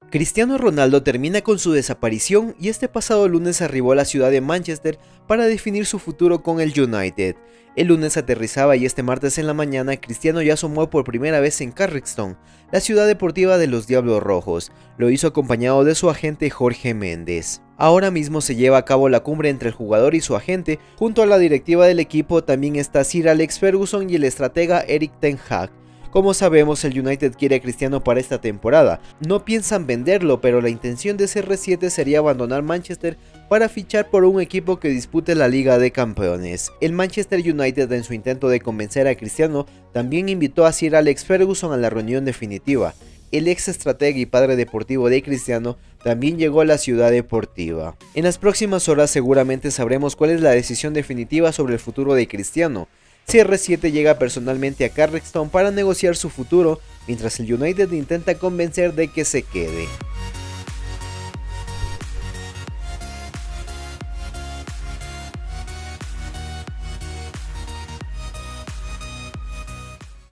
Cristiano Ronaldo termina con su desaparición y este pasado lunes arribó a la ciudad de Manchester para definir su futuro con el United. El lunes aterrizaba y este martes en la mañana Cristiano ya asomó por primera vez en Carrickstone, la ciudad deportiva de los Diablos Rojos. Lo hizo acompañado de su agente Jorge Méndez. Ahora mismo se lleva a cabo la cumbre entre el jugador y su agente. Junto a la directiva del equipo también está Sir Alex Ferguson y el estratega Erik ten Hag. Como sabemos, el United quiere a Cristiano para esta temporada. No piensan venderlo, pero la intención de CR7 sería abandonar Manchester para fichar por un equipo que dispute la Liga de Campeones. El Manchester United, en su intento de convencer a Cristiano, también invitó a Sir Alex Ferguson a la reunión definitiva. El ex estratega y padre deportivo de Cristiano también llegó a la ciudad deportiva. En las próximas horas seguramente sabremos cuál es la decisión definitiva sobre el futuro de Cristiano. CR7 llega personalmente a Carrickstone para negociar su futuro, mientras el United intenta convencer de que se quede.